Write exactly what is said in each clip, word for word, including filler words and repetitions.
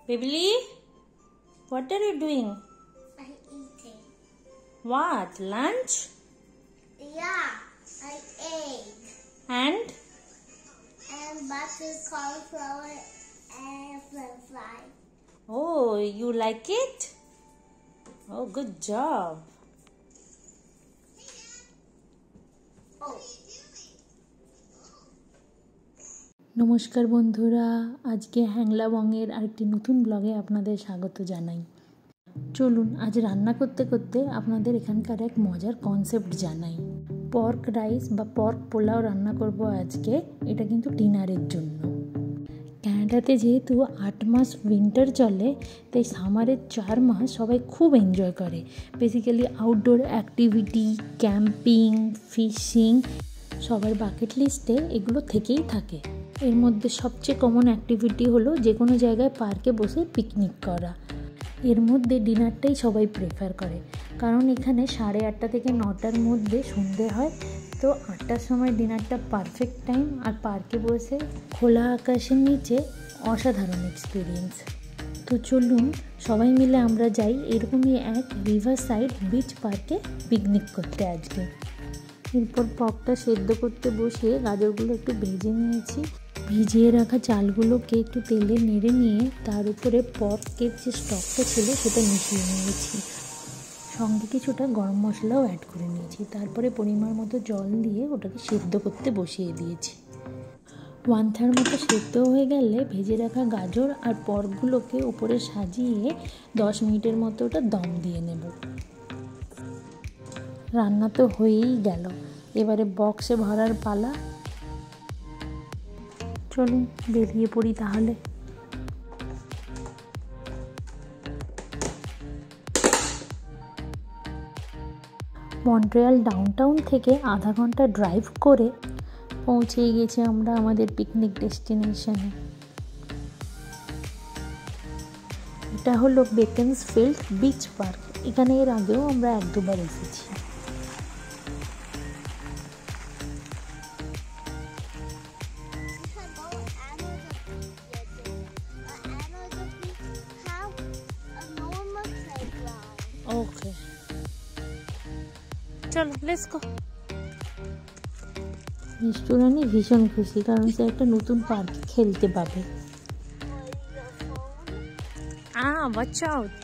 Baby, what are you doing? I'm eating. What? Lunch? Yeah, I ate. And? And butter, cauliflower, and french fry. Oh, you like it? Oh, good job. Oh. নমস্কার বন্ধুরা, আজকে হ্যাংলাবংয়ের আরেকটি নতুন ব্লগে আপনাদের স্বাগত জানাই। চলুন আজ রান্না করতে করতে আপনাদের এখানকার এক মজার কনসেপ্ট জানাই। পর্ক রাইস বা পর্ক পোলাও রান্না করব আজকে। এটা কিন্তু ডিনারের জন্য। ক্যানাডাতে যেহেতু আট মাস উইন্টার চলে, তাই সামারের চার মাস সবাই খুব এনজয় করে। Basically outdoor activity, camping, fishing, সবার বাকেট লিস্টে এগুলো থেকেই থাকে। এর মধ্যে সবচেয়ে কমন অ্যাক্টিভিটি হলো যে কোনো জায়গায় পার্কে বসে পিকনিক করা। এর মধ্যে ডিনারটাই সবাই প্রেফার করে, কারণ এখানে সাড়ে আটটা থেকে নটার মধ্যে সন্ধে হয়। তো আটটার সময় ডিনারটা পারফেক্ট টাইম, আর পার্কে বসে খোলা আকাশের নিচে অসাধারণ এক্সপিরিয়েন্স। তো চলুন সবাই মিলে আমরা যাই এরকমই এক রিভার সাইড বিচ পার্কে পিকনিক করতে আজকে। এরপর পর্কটা সেদ্ধ করতে বসিয়ে গাজরগুলো একটু ভেজে নিয়েছি। ভিজিয়ে রাখা চালগুলোকে একটু তেলে নেড়ে নিয়ে তার উপরে পর্কের যে স্টকটা ছিল সেটা মিশিয়ে নিয়েছি। সঙ্গে কিছুটা গরম মশলাও অ্যাড করে নিয়েছি। তারপরে পরিমাণ মতো জল দিয়ে ওটাকে সেদ্ধ করতে বসিয়ে দিয়েছি। ওয়ান থার্ড মতো সেদ্ধ হয়ে গেলে ভেজে রাখা গাজর আর পর্কগুলোকে উপরে সাজিয়ে দশ মিনিটের মতো ওটা দম দিয়ে নেব। রান্না তো হয়েই গেল, এবারে বক্সে ভরার পালা। চলুন বেরিয়ে পড়ি তাহলে। মন্ট্রিয়াল ডাউনটাউন থেকে আধা ঘন্টা ড্রাইভ করে পৌঁছে গেছি আমরা আমাদের পিকনিক ডেস্টিনেশনে। এটা হলো বেকন্সফিল্ড বিচ পার্ক। এখানে এর আগেও আমরা এক দুবার এসেছি। ওকে, চলো লেটস গো। মিষ্টুরানি ভীষণ খুশি, কারণ সে একটা নতুন পার্কে খেলতে পাবে। Ah watch out.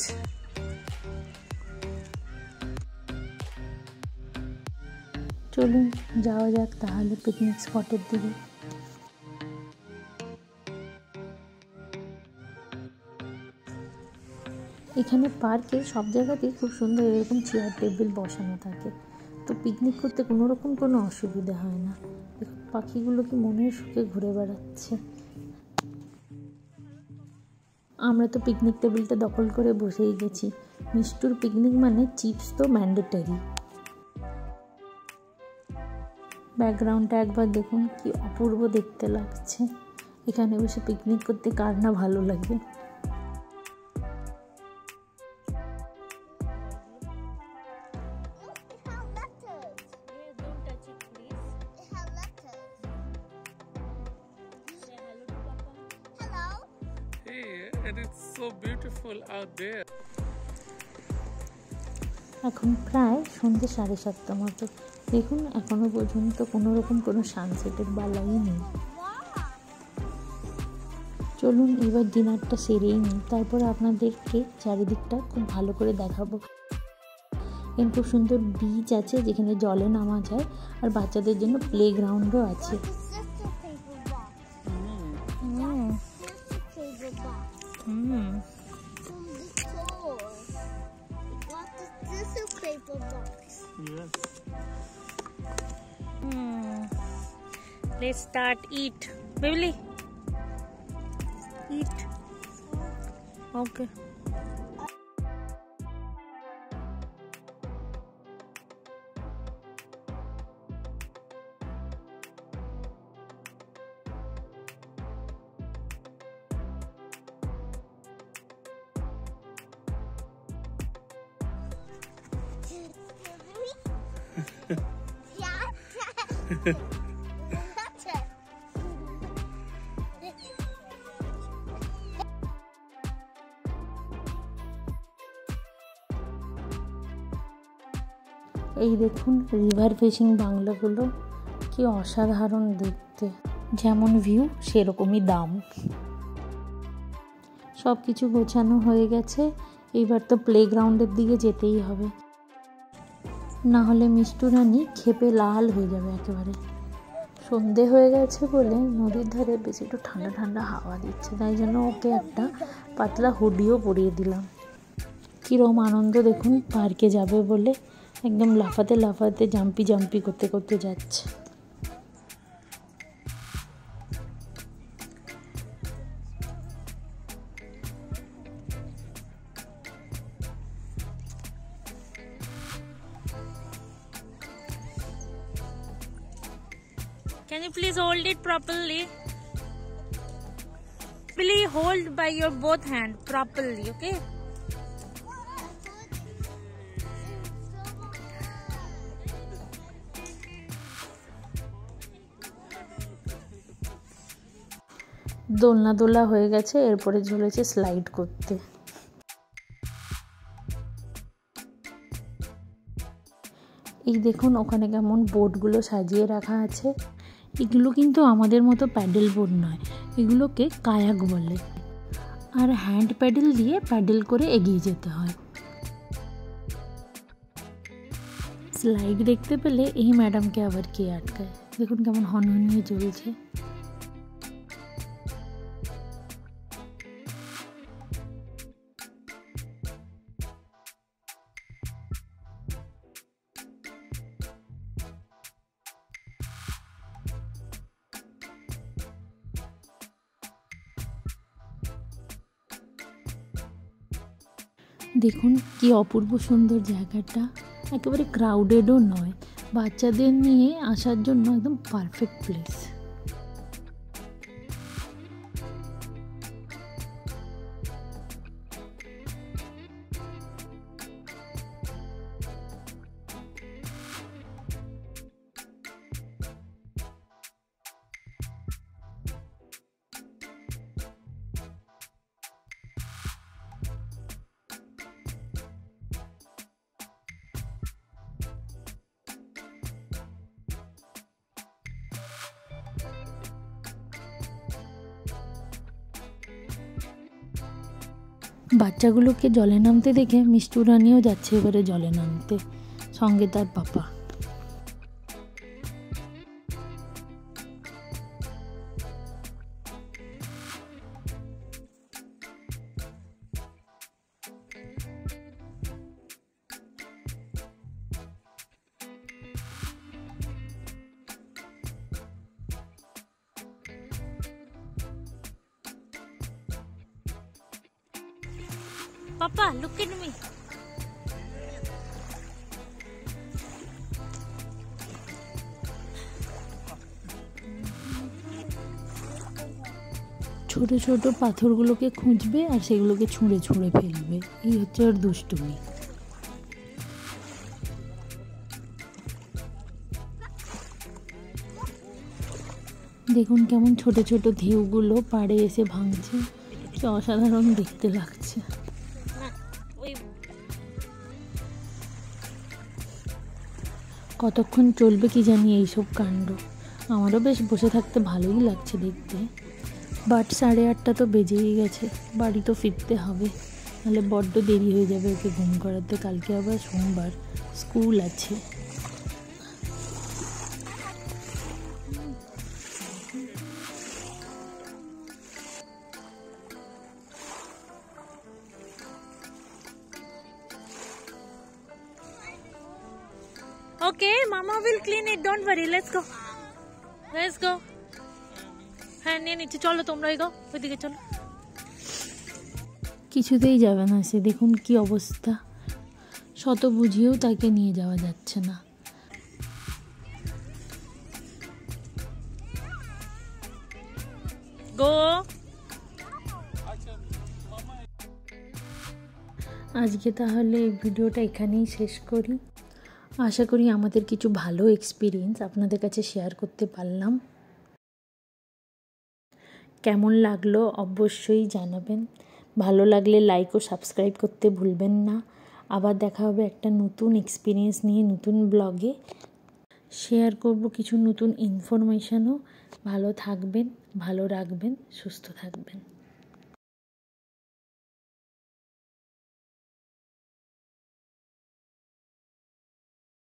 চলুন যাওয়া যাক তাহলে পিকনিক স্পটের দিকে। এখানে পার্কে সব জায়গাতেই খুব সুন্দর এরকম চেয়ার টেবিল বসানো থাকে, তো পিকনিক করতে কোনো রকম কোনো অসুবিধা হয় না। পাখিগুলো কি মনের সুখে ঘুরে বেড়াচ্ছে। আমরা তো পিকনিক টেবিলটা দখল করে বসেই গেছি। মিষ্টুর পিকনিক মানে চিপস তো ম্যান্ডেটরি। ব্যাকগ্রাউন্ডটা একবার দেখুন, কি অপূর্ব দেখতে লাগছে। এখানে বসে পিকনিক করতে কার না ভালো লাগে। And it's so beautiful out there. এখন প্রায় সন্ধ্যে সাড়ে সাতটা মতো। দেখুন এখনো পর্যন্ত কোনো রকম কোনো সানসেটের বালাই নেই। চলুন এবার ডিনারটা সেরেই নিই, তারপর আপনাদেরকে চারিদিকটা খুব ভালো করে দেখাবো। এখানে খুব সুন্দর বিচ আছে যেখানে জলে নামা যায়, আর বাচ্চাদের জন্য প্লে গ্রাউন্ডও আছে। হুম Yes. Hmm. Let's start eat. Baby, eat. Okay. এই দেখুন রিভার ফেসিং বাংলোগুলো কি অসাধারণ দেখতে, যেমন ভিউ সেরকমই দাম। সব কিছু গোছানো হয়ে গেছে, এইবার তো প্লেগ্রাউন্ডের দিকে যেতেই হবে, না হলে মিষ্টু রানী ক্ষেপে লাল হয়ে যাবে একেবারে। সন্ধে হয়ে গেছে বলে নদীর ধারে বেশ একটু ঠান্ডা ঠান্ডা হাওয়া দিচ্ছে, তাই জন্য ওকে একটা পাতলা হুডিও পরিয়ে দিলাম। কীরকম আনন্দ দেখুন, পার্কে যাবে বলে একদম লাফাতে লাফাতে জাম্পি জাম্পি করতে করতে যাচ্ছে। Can you please hold it properly? Please hold by your both hand properly, okay? দোলনা দোলা হয়ে গেছে, এরপরে চলেছে স্লাইড করতে। এই দেখুন ওখানে কেমন বোটগুলো সাজিয়ে রাখা আছে। এগুলো কিন্তু আমাদের মতো প্যাডেল বোট নয়, এগুলোকে কায়াক বলে, আর হ্যান্ড প্যাডেল দিয়ে প্যাডেল করে এগিয়ে যেতে হয়। স্লাইড দেখতে পেলে এই ম্যাডামকে আবার কে আটকায়, দেখুন কেমন হনহনিয়ে চলছে। দেখুন কি অপূর্ব সুন্দর জায়গাটা, একেবারে ক্রাউডেডও নয়, বাচ্চাদের নিয়ে আসার জন্য একদম পারফেক্ট প্লেস। বাচ্চাগুলোকে জলে নামতে দেখে মিষ্টু রানীও যাচ্ছে এবারে জলে নামতে, সঙ্গে তার পাপা। Papa, look at me. ছোট ছোট পাথরগুলোকে খুঁজবে আর সেগুলোকে ছুঁড়ে ছুঁড়ে ফেলবে, এই হচ্ছে ওর দুষ্টুমি। দেখুন কেমন ছোট ছোট ঢেউগুলো পাড়ে এসে ভাঙছে, কি অসাধারণ দেখতে লাগছে। কতক্ষণ চলবে কি জানি এইসব কাণ্ড, আমারও বেশ বসে থাকতে ভালোই লাগছে দেখতে। বাট সাড়ে আটটা তো বেজেই গেছে, বাড়ি তো ফিরতে হবে, নাহলে বড্ড দেরি হয়ে যাবে ওকে ঘুম করাতে, কালকে আবার সোমবার স্কুল আছে। Okay, Mama will clean it. Don't worry. Let's go. Let's go. হ্যাঁ নিয়ে নিচ্ছি, চলো তোমরা গো, ওইদিকে চলো। কিছুতেই যাবে না সে, দেখুন কি অবস্থা, শত বুঝিয়েও তাকে নিয়ে যাওয়া যাচ্ছে না। গো। আজকে তাহলে এই ভিডিওটা এখানেই শেষ করি। আশা করি আমাদের কিছু ভালো এক্সপিরিয়েন্স আপনাদের কাছে শেয়ার করতে পারলাম। কেমন লাগলো অবশ্যই জানাবেন, ভালো লাগলে লাইক ও সাবস্ক্রাইব করতে ভুলবেন না। আবার দেখা হবে একটা নতুন এক্সপিরিয়েন্স নিয়ে নতুন ব্লগে। শেয়ার করব কিছু নতুন ইনফরমেশনও। ভালো থাকবেন, ভালো রাখবেন, সুস্থ থাকবেন।